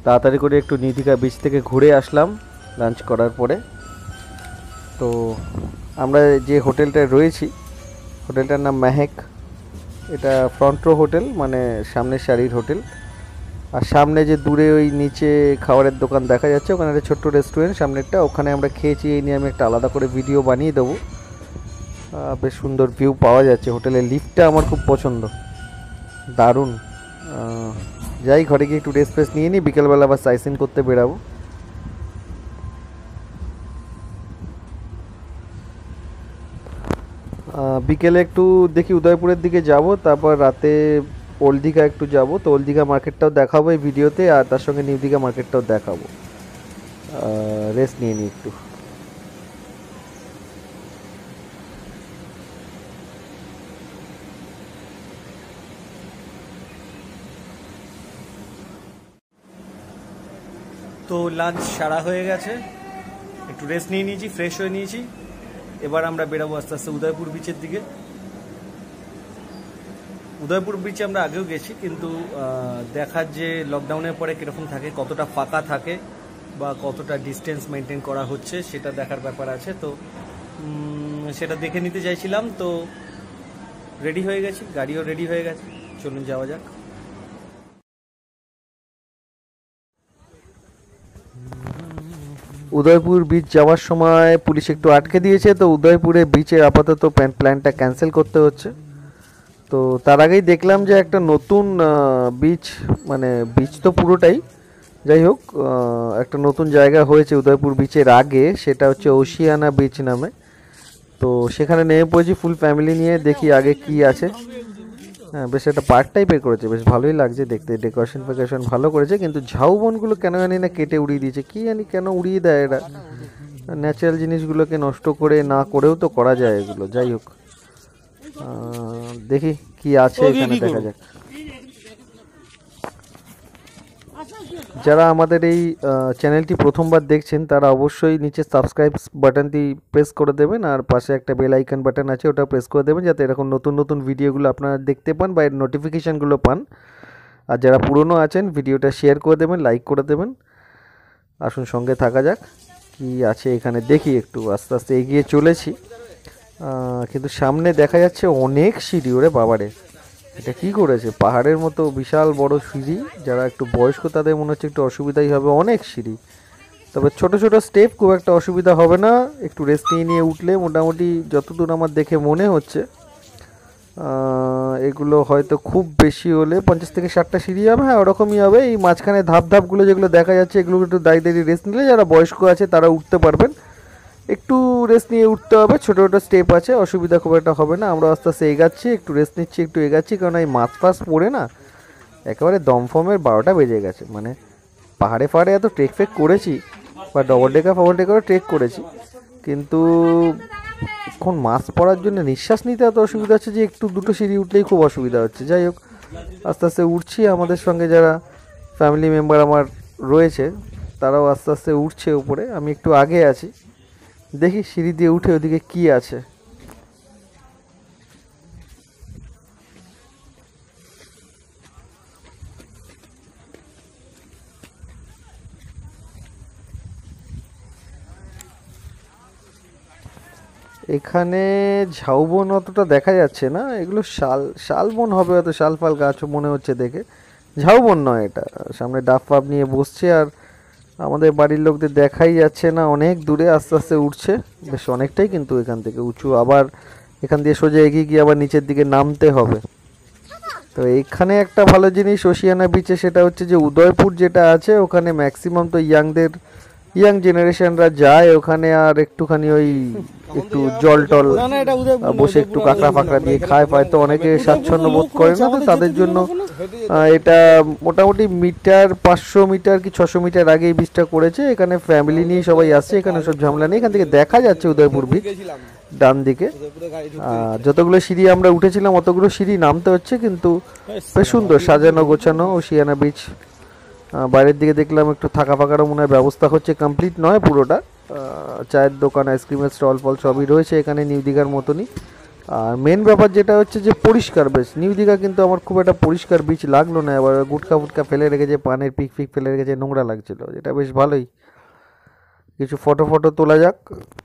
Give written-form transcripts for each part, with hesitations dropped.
তাড়াতাড়ি করে একটু নিউ দীঘা বিচ থেকে ঘুরে আসলাম লাঞ্চ করার পরে। তো আমরা যে হোটেলটায় রয়েছি হোটেলটার নাম মেহেক। এটা ফ্রন্ট রো হোটেল, মানে সামনের সারির হোটেল। আর সামনে যে দূরে ওই নিচে খাবারের দোকান দেখা যাচ্ছে ওখানে একটা ছোট্ট রেস্টুরেন্ট সামনেরটা, ওখানে আমরা খেয়েছি। এই নিয়ে আমি একটা আলাদা করে ভিডিও বানিয়ে দেবো। বেশ সুন্দর ভিউ পাওয়া যাচ্ছে। হোটেলের লিফটটা আমার খুব পছন্দ, দারুণ। যাই ঘরে গিয়ে একটু রেস্ট ফ্রেস্ট নিয়ে নিই, বিকেলবেলা আবার সাইট করতে বেরাবো। বিকেলে একটু দেখি উদয়পুরের দিকে যাব, তারপর রাতে ওল্ড দীঘা একটু যাব। তো ওল্ড দীঘা মার্কেটটাও দেখাবো এই ভিডিওতে, আর তার সঙ্গে নিউ দীঘা মার্কেটটাও দেখাবো। রেস্ট নিয়ে নিই একটু। তো লাঞ্চ সারা হয়ে গেছে, একটু রেস্ট নিয়ে নিয়েছি, ফ্রেশ হয়ে নিয়েছি। এবার আমরা বেরাবো আস্তে আস্তে উদয়পুর বিচের দিকে। উদয়পুর বিচে আমরা আগেও গেছি, কিন্তু দেখার যে লকডাউনের পরে কীরকম থাকে, কতটা ফাঁকা থাকে বা কতটা ডিস্টেন্স মেনটেন করা হচ্ছে সেটা দেখার ব্যাপার আছে। তো সেটা দেখে নিতে চাইছিলাম। তো রেডি হয়ে গেছি, গাড়িও রেডি হয়ে গেছে, চলুন যাওয়া যাক। উদয়পুর বিচ যাওয়ার সময় পুলিশ একটু আটকে দিয়েছে, তো উদয়পুরে বিচের আপাতত প্ল্যানটা ক্যান্সেল করতে হচ্ছে। তো তার আগেই দেখলাম যে একটা নতুন বিচ, মানে বিচ তো পুরোটাই, যাই হোক একটা নতুন জায়গা হয়েছে উদয়পুর বিচের আগে, সেটা হচ্ছে ওশিয়ানা বিচ নামে। তো সেখানে নেমে পড়েছি ফুল ফ্যামিলি নিয়ে, দেখি আগে কি আছে। হ্যাঁ, বেশ একটা পার্ক টাইপের করেছে, বেশ ভালোই লাগছে দেখতে। ডেকোরেশন ফেকোরেশন ভালো করেছে, কিন্তু ঝাউবনগুলো কেন জানি না কেটে উড়িয়ে দিয়েছে। কি জানি কেন উড়িয়ে দেয় এরা, ন্যাচারাল জিনিসগুলোকে নষ্ট করে না করেও তো করা যায় এগুলো। যাই হোক, দেখি কি আছে এখানে, দেখা যাক। যারা আমাদের এই চ্যানেলটি প্রথমবার দেখছেন তারা অবশ্যই নিচে সাবস্ক্রাইব বাটনটি প্রেস করে দেবেন, আর পাশে একটা বেল আইকন বাটন আছে ওটা প্রেস করে দেবেন, যাতে এরকম নতুন নতুন ভিডিওগুলো আপনারা দেখতে পান বা এর নোটিফিকেশানগুলো পান। আর যারা পুরনো আছেন ভিডিওটা শেয়ার করে দেবেন, লাইক করে দেবেন। আসুন সঙ্গে থাকা যাক, কি আছে এখানে দেখি। একটু আস্তে আস্তে এগিয়ে চলেছি, কিন্তু সামনে দেখা যাচ্ছে অনেক সিঁড়ি। ওরে বাবারে, এটা কি করেছে? পাহাড়ের মতো বিশাল বড় সিঁড়ি। যারা একটু বয়স্ক তাদের মনে হচ্ছে একটু অসুবিধাই হবে, অনেক সিঁড়ি। তবে ছোট ছোট স্টেপ, খুব একটা অসুবিধা হবে না। একটু রেস্ট নিয়ে নিয়ে উঠলে মোটামুটি যতদূর আমার দেখে মনে হচ্ছে এগুলো হয়তো খুব বেশি হলে 50 থেকে 60টা সিঁড়ি হবে। হ্যাঁ, ওরকমই হবে। এই মাঝখানে ধাপগুলো যেগুলো দেখা যাচ্ছে এগুলো একটু দাঁড়িয়ে দাঁড়িয়ে রেস্ট নিলে যারা বয়স্ক আছে তারা উঠতে পারবেন। একটু রেস্ট নিয়ে উঠতে হবে, ছোটো ছোটো স্টেপ আছে, অসুবিধা খুব একটা হবে না। আমরা আস্তে আস্তে এগাচ্ছি, একটু রেস্ট নিচ্ছি, একটু এগাচ্ছি, কারণ এই মাছ ফাছ পড়ে না একেবারে দমফমের 12টা বেজে গেছে। মানে পাহাড়ে ফাহাড়ে এত ট্রেক ফেক করেছি, বা ডবল ডেকারও ট্রেক করেছি, কিন্তু এখন মাছ পড়ার জন্য নিঃশ্বাস নিতে এত অসুবিধা হচ্ছে যে একটু দুটো সিঁড়ি উঠলেই খুব অসুবিধা হচ্ছে। যাই হোক, আস্তে আস্তে উঠছি। আমাদের সঙ্গে যারা ফ্যামিলি মেম্বার আমার রয়েছে তারাও আস্তে আস্তে উঠছে উপরে, আমি একটু আগে আছি। দেখি সিঁড়ি দিয়ে উঠে ওদিকে কি আছে। এখানে ঝাউবন অতটা দেখা যাচ্ছে না, এগুলো শালবন হবে হয়তো, শাল ফাল গাছ মনে হচ্ছে দেখে। ঝাউবন নয় এটা। সামনে ডাব ফাব নিয়ে বসছে, আর আমাদের বাড়ির লোকদের দেখাই যাচ্ছে না, অনেক দূরে আস্তে আস্তে উঠছে। বেশ অনেকটাই কিন্তু এখান থেকে উঁচু। আবার এখান দিয়ে সোজা এগিয়ে গিয়ে আবার নিচের দিকে নামতে হবে। তো এইখানে একটা ভালো জিনিস ওশিয়ানা বিচে, সেটা হচ্ছে যে উদয়পুর যেটা আছে ওখানে ম্যাক্সিমাম তো ইয়াং জেনারেশনরা যায় ওখানে, আর একটুখানি ওই একটু জল টল বসে একটু কাঁকড়া ফাঁকড়া দিয়ে খায় পায়। তো অনেকে স্বাচ্ছন্দ্য বোধ করে না, তো তাদের জন্য এটা মোটামুটি 500 মিটার কি 600 মিটার আগে এই বিচটা করেছে। এখানে ফ্যামিলি নিয়ে সবাই আসছে, এখানে সব ঝামেলা নেই। এখান থেকে দেখা যাচ্ছে উদয়পুর বিচ ডান দিকে। যতগুলো সিঁড়ি আমরা উঠেছিলাম অতগুলো সিঁড়ি নামতে হচ্ছে, কিন্তু বেশ সুন্দর সাজানো গোছানো ওশিয়ানা বিচ। বাইরের দিকে দেখলাম একটু থাকা ফাঁকারও মনে হয় ব্যবস্থা হচ্ছে, কমপ্লিট নয় পুরোটা। চায়ের দোকান, আইসক্রিমের স্টল ফল সবই রয়েছে এখানে, নিউ দীঘার মতনই। আর মেন ব্যাপার যেটা হচ্ছে যে পরিষ্কার বেশ। নিউ দীঘা কিন্তু আমার খুব একটা পরিষ্কার বিচ লাগলো না, এবার গুটকা ফুটকা ফেলে রেখেছে, পানের পিক ফিক ফেলে রেখেছে, নোংরা লাগছিল, যেটা বেশ ভালোই। কিছু ফটো ফটো তোলা যাক।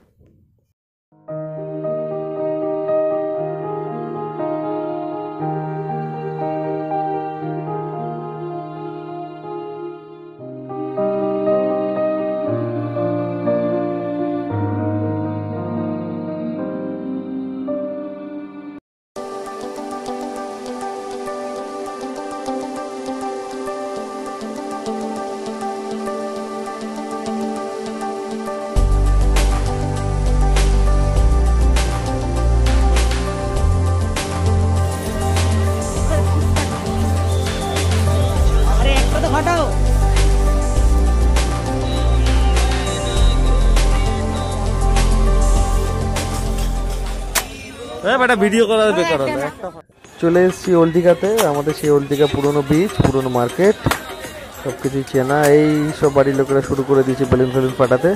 ভিডিও করা বেকার হলো। চলে এসেছি ওল্ড দীঘাতে, আমাদের সেই ওল্ড দীঘা পুরনো বিচ, পুরনো মার্কেট, সব কিছুই চেনা। এই সব বাড়ির লোকেরা শুরু করে দিয়েছে বেলুন ফেলুন ফাটাতে।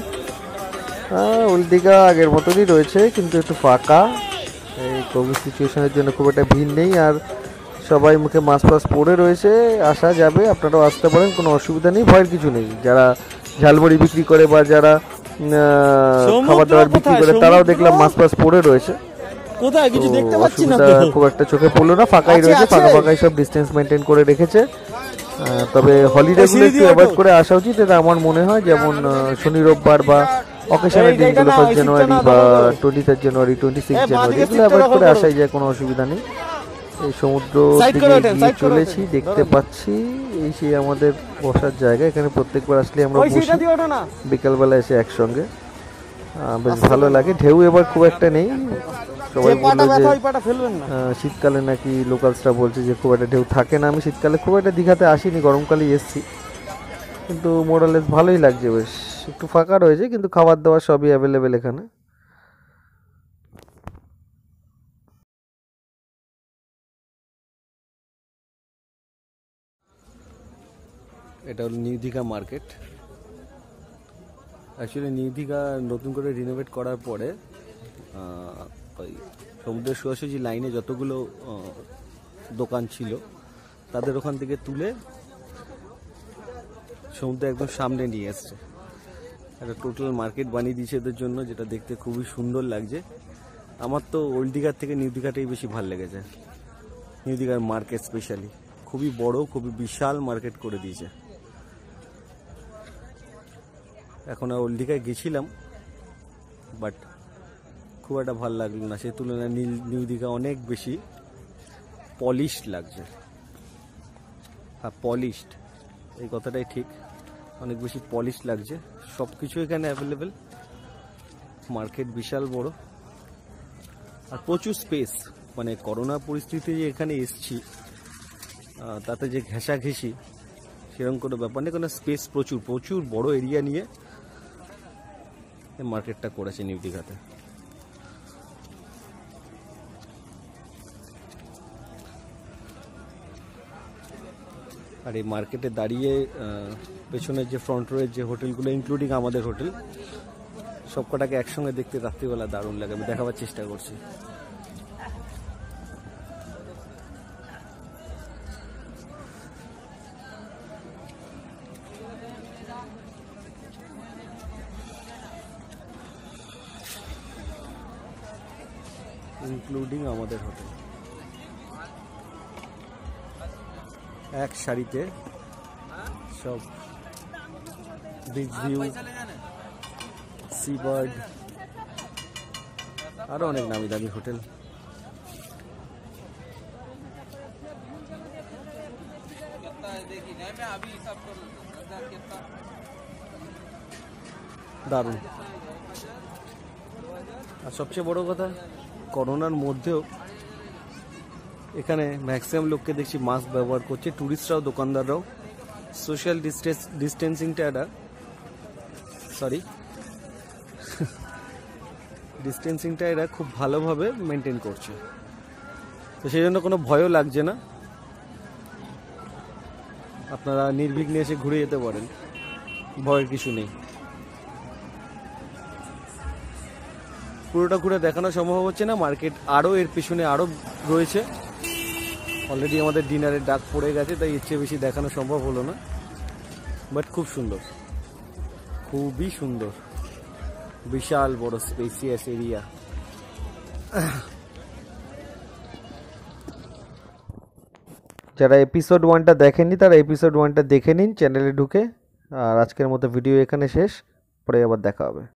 ওল্ড দীঘা আগের মতনই রয়েছে, কিন্তু একটু ফাঁকা। এই কোভিড সিচুয়েশনের জন্য খুব একটা ভিড় নেই, আর সবাই মুখে মাস্ক ফাস্ক পরে রয়েছে। আসা যাবে, আপনারাও আসতে পারেন, কোনো অসুবিধা নেই, ভয়ের কিছু নেই। যারা ঝালমুড়ি বিক্রি করে বা যারা খাবার দাবার বিক্রি করে তারাও দেখলাম মাস্ক ফাস্ক পরে রয়েছে। কোথায় কিছু দেখতে পাচ্ছি না, খুব একটা চোখে পড়লো না, ফাঁকাই রয়েছে, ফাঁকা ফাঁকাই সব ডিস্টেন্স মেনটেন করে রেখেছে। তবে হলিডে গুলো একটু অ্যাভয়েড করে আসা উচিত, এটা আমার মনে হয়। যেমন শনি রোববার বা অকেশনের দিনগুলো, 1 জানুয়ারি বা 23 জানুয়ারি, 26 জানুয়ারি, এগুলো অ্যাভয়েড করে আসাই যায়, কোনো অসুবিধা নেই। এই সমুদ্র দিকে চলেছি, দেখতে পাচ্ছি এই সেই আমাদের বসার জায়গা। এখানে প্রত্যেকবার আসলে আমরা বসি বিকালবেলা এসে একসঙ্গে, বেশ ভালো লাগে। ঢেউ এবার খুব একটা নেই, সবাই বললো যে শীতকালে নাকি লোকালসরা বলছে যে খুব একটা ঢেউ থাকে না। আমি শীতকালে খুব একটা দীঘাতে আসিনি, গরমকালেই এসছি, কিন্তু মোরালেস ভালোই লাগছে, বেশ একটু ফাঁকা রয়েছে, কিন্তু খাবার দাবার সবই অ্যাভেলেবেল এখানে। এটা হলো new Digha market. Actually new Digha নতুন করে রিনোভেট করার পরে ওই সমুদ্রের সোজাসুজি লাইনে যতগুলো দোকান ছিল তাদের ওখান থেকে তুলে সমুদ্র একদম সামনে নিয়ে এসছে। একটা টোটাল মার্কেট বানিয়ে দিয়েছে এদের জন্য, যেটা দেখতে খুবই সুন্দর লাগছে। আমার তো ওল্ড দীঘার থেকে নিউ দীঘাটাই বেশি ভালো লেগেছে। নিউ দীঘার মার্কেট স্পেশালি খুবই বড়, খুবই বিশাল মার্কেট করে দিয়েছে। এখন ওল্ড দীঘায় গেছিলাম, বাট খুব একটা ভালো লাগলো না, সেই তুলনায় নিউ দীঘা অনেক বেশি পলিশড লাগছে। হ্যাঁ, পলিশড, এই কথাটাই ঠিক, অনেক বেশি পলিশড লাগছে। সব কিছু এখানে অ্যাভেলেবেল, মার্কেট বিশাল বড়, আর প্রচুর স্পেস। মানে করোনা পরিস্থিতিতে যে এখানে এসছি, তাতে যে ঘেঁষাঘেঁষি সেরকম কোনো ব্যাপার নেই, কোনো স্পেস প্রচুর প্রচুর বড় এরিয়া নিয়ে মার্কেটটা করেছে নিউ দীঘাতে। আর এই মার্কেটে দাঁড়িয়ে পেছনের যে ফ্রন্ট রোয়ের যে হোটেলগুলো, ইনক্লুডিং আমাদের হোটেল, সবকটাকে একসঙ্গে দেখতে রাত্রিবেলা দারুণ লাগে। আমি দেখাবার চেষ্টা করছি। ইনক্লুডিং আমাদের হোটেল, এক সারিতে সব বিচ ভিউ, সি বার্ড, আরো অনেক নামি দামি হোটেল। দারুণ। আর সবচেয়ে বড় কথা, করোনার মধ্যেও এখানে ম্যাক্সিমাম লোককে দেখছি মাস্ক ব্যবহার করছে, ট্যুরিস্টরাও, দোকানদাররাও। সোশ্যাল ডিস্টেন্সিংটা এরা খুব ভালোভাবে মেনটেন করছে, তো সেই জন্য কোনো ভয়ও লাগছে না। আপনারা নির্বিঘ্নে এসে ঘুরে যেতে পারেন, ভয়ের কিছু নেই। পুরোটা ঘুরে দেখানো সম্ভব হচ্ছে না, মার্কেট আরও এর পিছনে আরও রয়েছে। অলরেডি আমাদের ডিনারের ডাক পড়ে গেছে, তাই এর চেয়ে বেশি দেখানো সম্ভব হলো না, বাট খুব সুন্দর, খুবই সুন্দর, বিশাল বড় স্পেসিয়াস এরিয়া। যারা এপিসোড 1টা দেখেননি তারা এপিসোড 1টা দেখে নিন চ্যানেলে ঢুকে। আর আজকের মতো ভিডিও এখানে শেষ, পরে আবার দেখা হবে।